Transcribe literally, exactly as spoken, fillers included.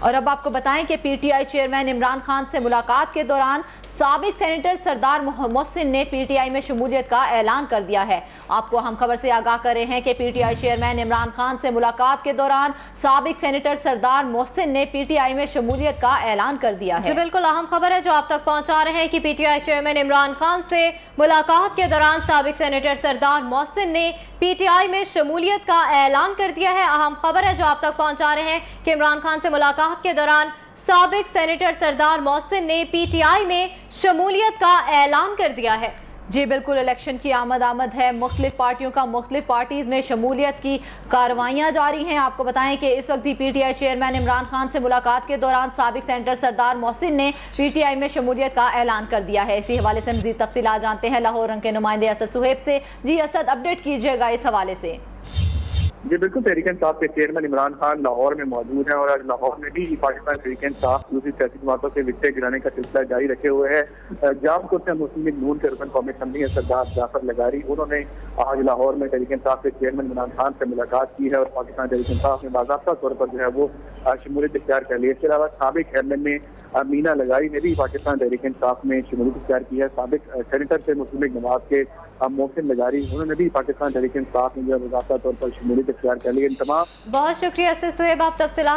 और अब आपको बताएं कि पीटीआई चेयरमैन इमरान खान से मुलाकात के दौरान साबिक सेनेटर सरदार मोहसिन ने पीटीआई में शमूलियत का ऐलान कर दिया है। आपको हम खबर से आगाह कर रहे हैं कि पीटीआई चेयरमैन इमरान खान से मुलाकात के दौरान साबिक सेनेटर सरदार मोहसिन ने पीटीआई में शमूलियत का ऐलान कर दिया है। जी बिल्कुल, अहम खबर है जो आप तक पहुंचा रहे हैं कि पीटीआई चेयरमैन इमरान खान से मुलाकात के दौरान साबिक सेनेटर सरदार मोहसिन ने पीटीआई में शमूलियत का ऐलान कर दिया है। अहम खबर है जो आप तक पहुंचा रहे हैं कि इमरान खान से मुलाकात के दौरान साबिक सेनेटर सरदार मोहसिन ने पीटीआई में शमूलियत का ऐलान कर दिया है। जी बिल्कुल, इलेक्शन की आमद आमद है, मुख्तलिफ पार्टियों का मुख्तलिफ पार्टीज में शमूलियत की कार्रवाइयाँ जारी हैं। आपको बताएं कि इस वक्त भी पीटीआई चेयरमैन इमरान खान से मुलाकात के दौरान साबिक सेनेटर सरदार मोहसिन ने पीटीआई में शमूलियत का ऐलान कर दिया है। इसी हवाले से मजीद तफसीलात जानते हैं लाहौर रंग के नुमाइंदे असद सुहेब से। जी असद, अपडेट कीजिएगा इस हवाले से। जी बिल्कुल, तहरीक इंसाफ के चेयरमैन इमरान खान लाहौर में मौजूद हैं और आज लाहौर में भी पाकिस्तान तहरीक इंसाफ दूसरी सियासी जमातों से विकटे गिराने का सिलसिला जारी रखे हुए है। जामपुर से मुस्लिम लीग नून के रुकन कौमी असम्बली है सरदार जाफर लगारी, उन्होंने आज लाहौर में तहरीक इंसाफ के चेयरमैन इमरान खान से मुलाकात की है और पाकिस्तान तहरीक इंसाफ ने बाज़ाब्ता तौर पर जो है वो शमूलियत इख्तियार कर ली। इसके अलावा साबिक एम एन ए मीना लगारी ने भी पाकिस्तान तहरीक इंसाफ में शमूलियत इख्तियार की है। साबिक सेनेटर से मुस्लिम लीग नवाज के मोहसिन लगारी, उन्होंने भी पाकिस्तान तहरीक इंसाफ में जो है बाज़ाब्ता तौर पर शमूलियत इख्तियार कर ली। इन तमाम बहुत शुक्रिया से सुहेब, आप तफसीलात